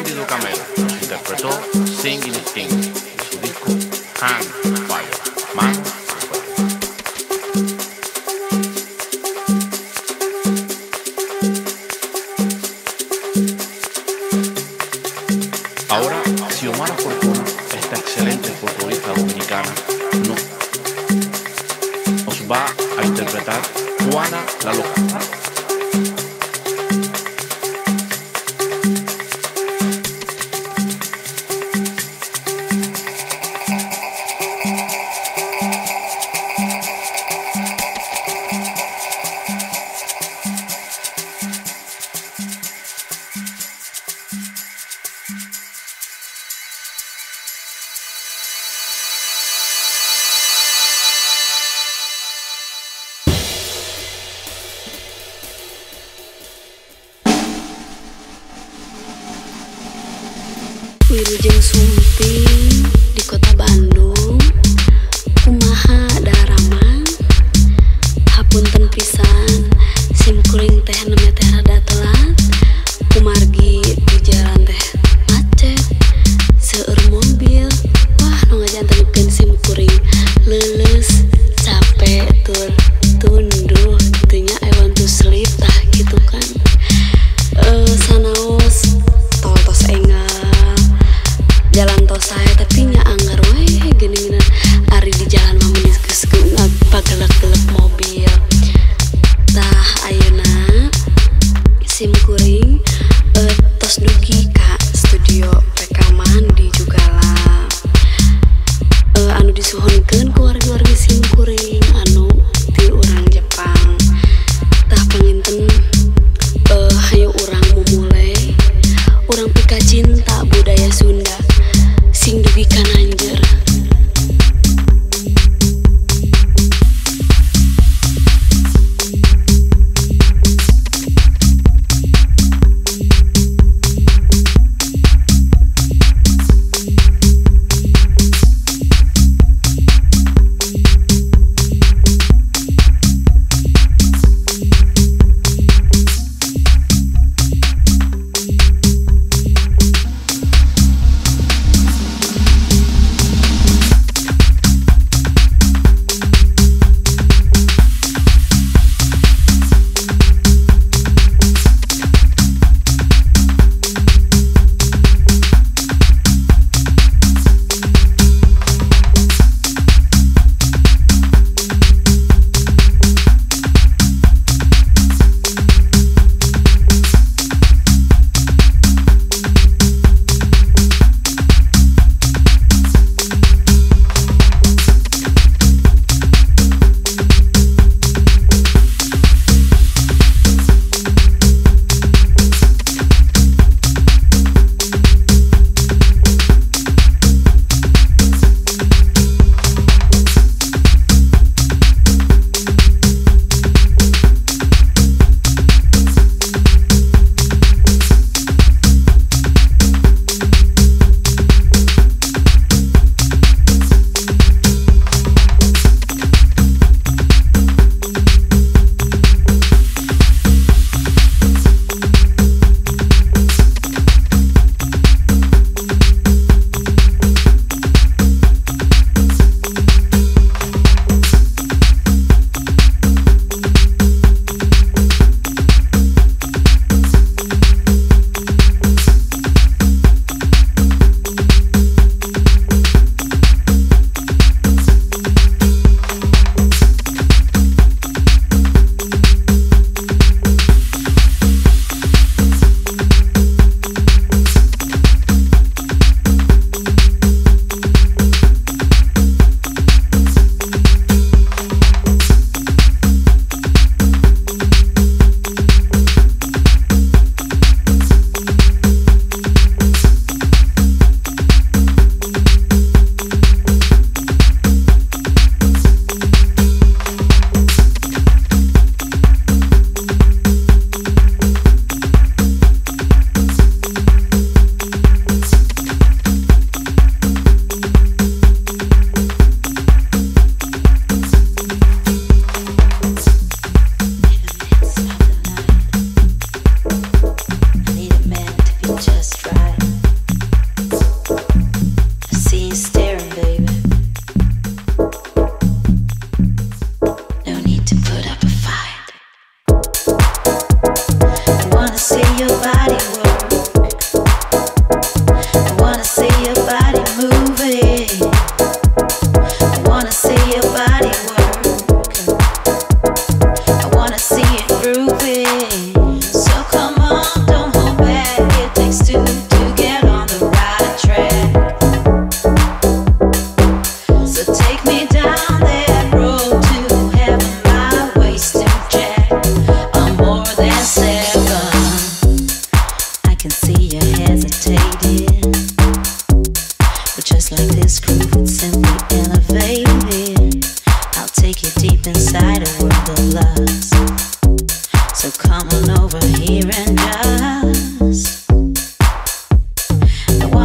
Cándido Camelo nos interpretó Singing Sting de su disco Hand Fire, Man de Fuego. Ahora, Xiomara Fortuna, esta excelente folclorista dominicana, nos va a interpretar Juana la Loca. Wilujeng sumping di kota Bandung, kumaha daraman, hapunten pisan, sim kuring teh nemeh teh rada telat, kumargi di jalan teh macet, seueur mobil, wah nu ngajantenkeun sim kuring, leuleus, capek tur tunduh, teu nya I want to sleep tah gitu kan. Sanaos tol tos enggal jalan tos saya tapi nya anggar we geuningan ari di jalan mah mun geus pagelek-gelek mobil tah ayeuna sim kuring tos dugi ka studio rekaman di Jugala anu disuhunkeun ku wargi-wargi sim kuring anu ti urang Jepang tah panginten hayu urang memulai urang pika cinta budaya Sunda sing dugi ka Nanjeur.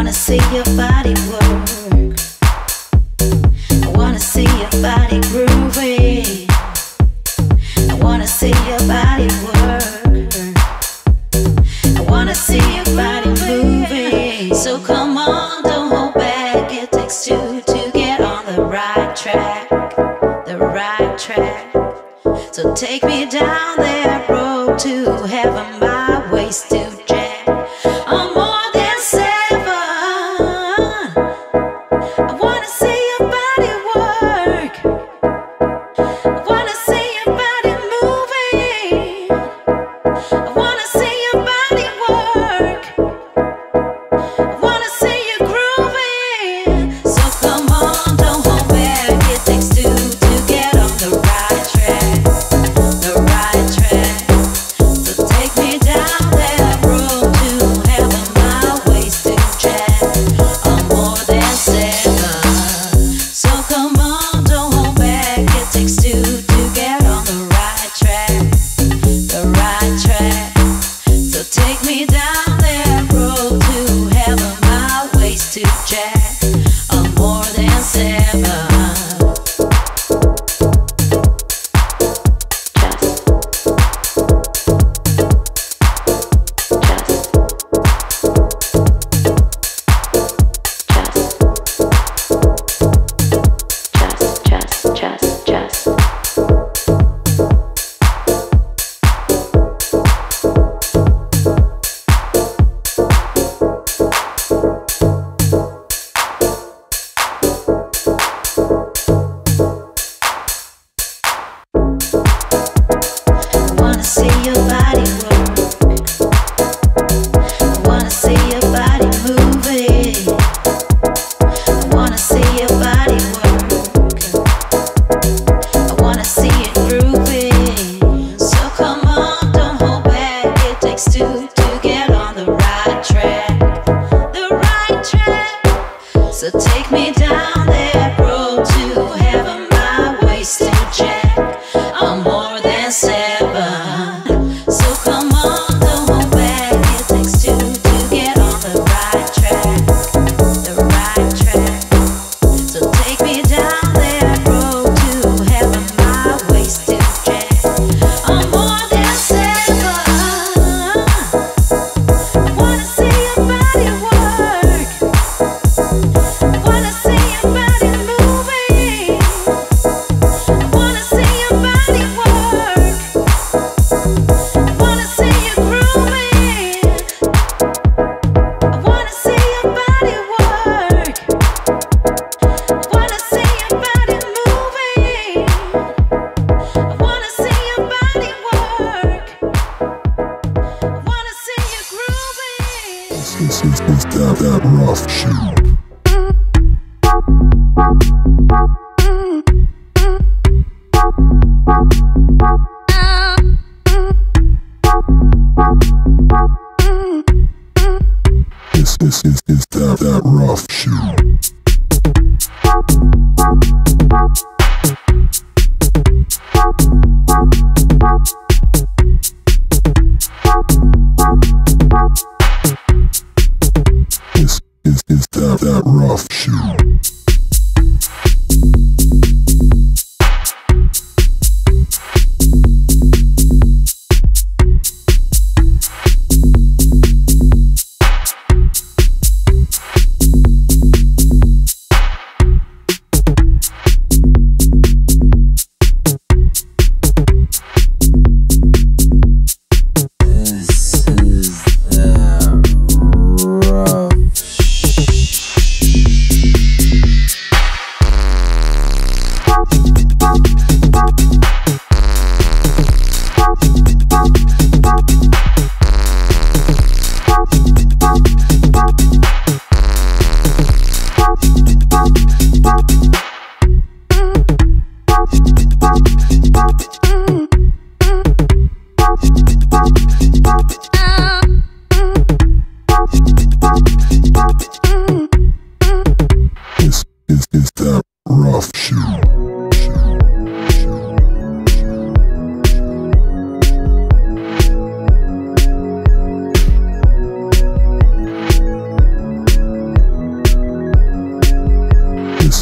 wanna see your body work. I wanna see your body grooving. I wanna see your body work. I wanna see your body moving. So come on, don't hold back. It takes two to get on the right track. The right track. So take me down that road to heaven, my waist to jack. I'm more than seven. I wanna see your body work. I wanna see your body moving. I wanna see your body work. I wanna see you grooving. So come on, don't hold back. It takes two to get on the right track. The right track. So take me down that road to heaven, my waist to jack. I'm more than seven. So come on, don't hold back. It takes two to get on the right track. The right track. So take me down that road to heaven, my waist to jack. I'm more than seven. I wanna see your body work. I wanna see your body moving. I wanna see your body work. I wanna see it grooving. So come on, don't hold back. It takes two to get on the right track. The right track. So take me down that road to heaven, my waist to jack. I'm more than seven. So come on, don't hold back. It takes two to get on the right track. The right track. So take me down that road to heaven, my waist to jack. I'm more than seven. I wanna see your body work. I wanna see your body moving. I wanna see your body work. I wanna see you grooving. I wanna see your body work. I wanna see your body moving. I wanna see your body work. I wanna see you grooving. It's that rough shit. This is that rough shit. This is that rough shit.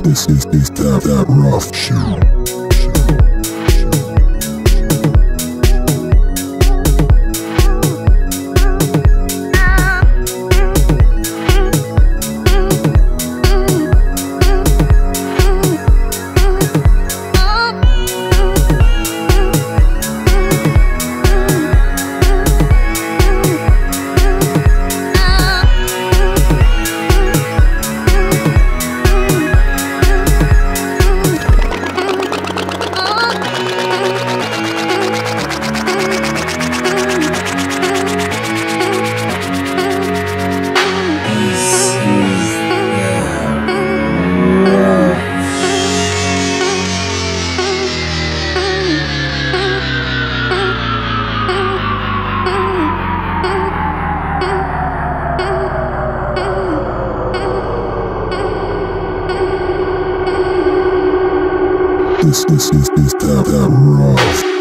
is that rough shit. This is that rough.